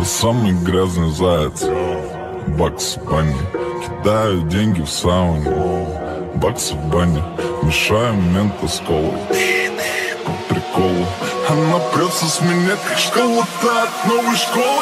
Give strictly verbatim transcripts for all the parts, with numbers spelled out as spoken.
самый грязный заяц. Бакс в бане, кидаю деньги в сауну. Бакс в бане, мешаем мента с колой. По приколу, она прется с меня, как школа-то от новой школы.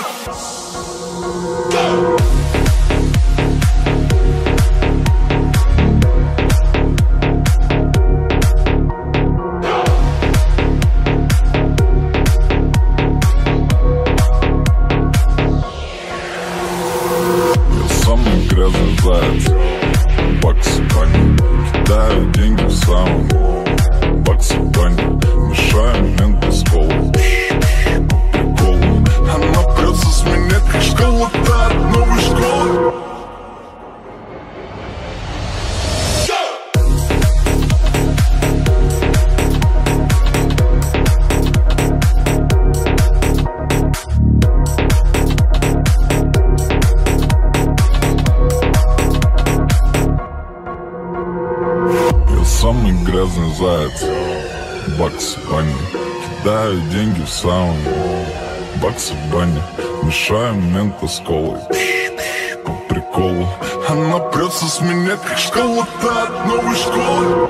Самый грязный заяц. Бакс в бане, кидаю деньги в сауну. Бакс в бане, мешаем мента с колой. По приколу, она прется с меня, как школа-то от новой школы. Самый грязный заяц. Бакс в бане, кидаю деньги в сауну. Бакс в бане, мешаем мента с колой. По приколу, она прется с меня, как школа-то от новой школы.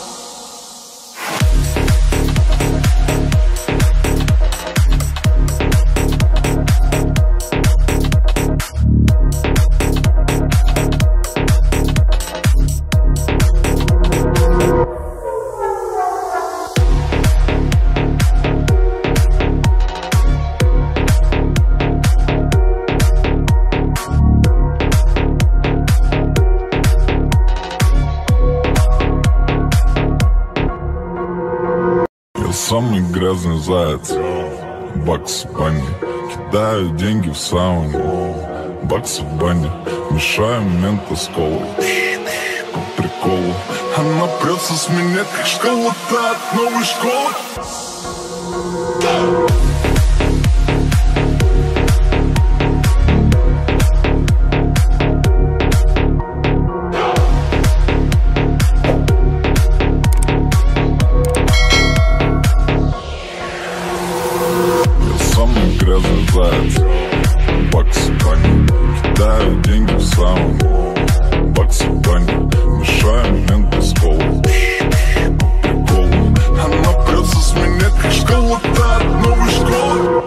Самый грязный заяц. Бакс в бане, кидаю деньги в сауну. Бакс в бане, мешаем мента с колой. По приколу, она прется с меня, как школа-то от новой школы. Самый грязный заяц. Бакс в бане, кидаю деньги в сауну. Бакс в бане, мешаем мента с колой. По приколу, она прется с меня, как школа-то от новой школы.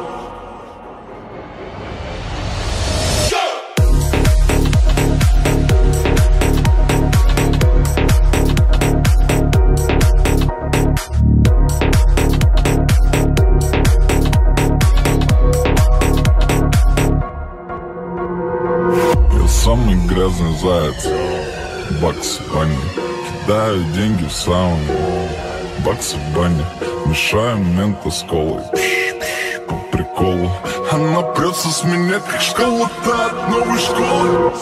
Самый грязный заяц. Бакс в бане, кидаю деньги в сауну. Бакс в бане, мешаем мента с колой. По приколу, она прется с меня, как школа-то от новой школы.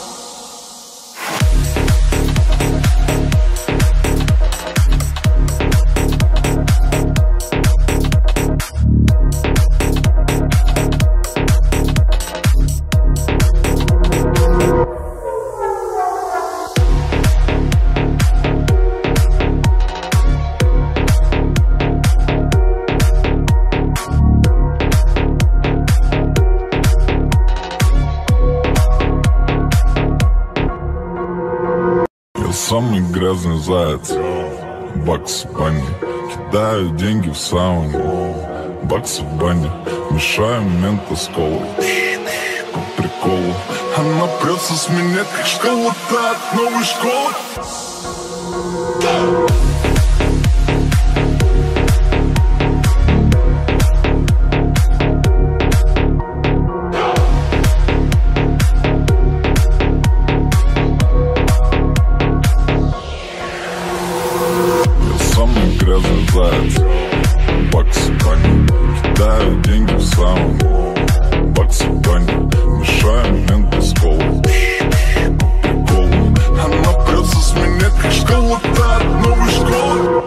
Самый грязный заяц. Бакс в бане, кидаю деньги в сауну. Бакс в бане, мешаем мента с колой. По приколу, она прется с меня, как школа-то от новой школы. Самый грязный заяц. Бакс в бане, кидаю деньги в сауну. Бакс в бане, мешаем мента с колой. По приколу, она прется с меня, как школа-то от новой школы.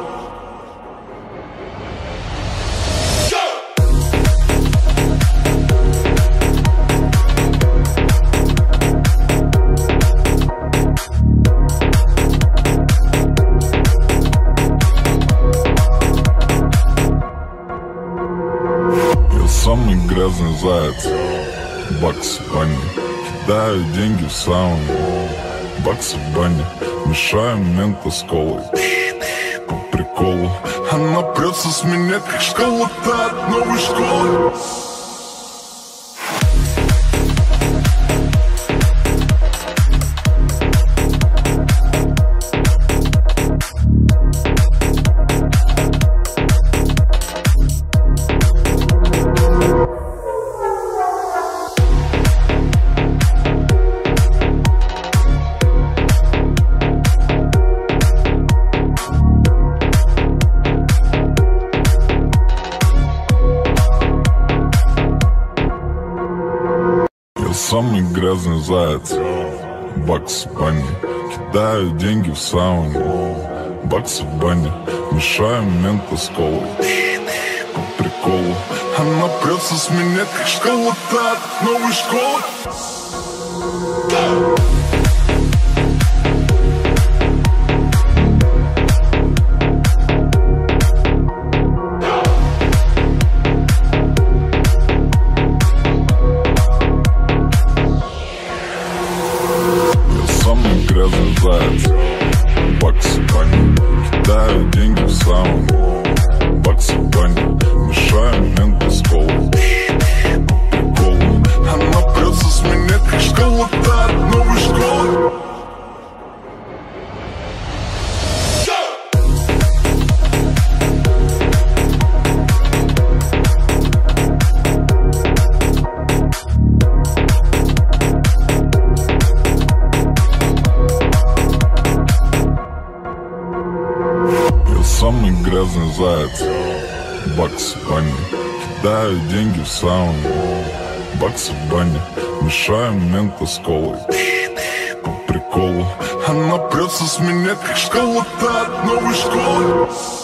Самый грязный заяц. баксы в бане, кидаю деньги в сауну. Баксы в бане, мешаем мента с колой. По приколу, она прется с меня, как школа-то от новой школы. Самый грязный заяц, баксы в бане, кидаю деньги в сауну. Баксы в бане, мешаем мента с колой. По приколу, она прется с меня, как школа-то от новой школы. Грязный заяц, баксы в бане, кидаю деньги в сауну. Баксы в бане, мешаем мента с колой. По приколу, она прется с меня, как школа-то от новой школы. Самый грязный заяц, баксы в бане, кидаю деньги в сауну. Баксы в бане, мешаем мента с колой. По приколу, она прется с меня, как школа-то от новой школы.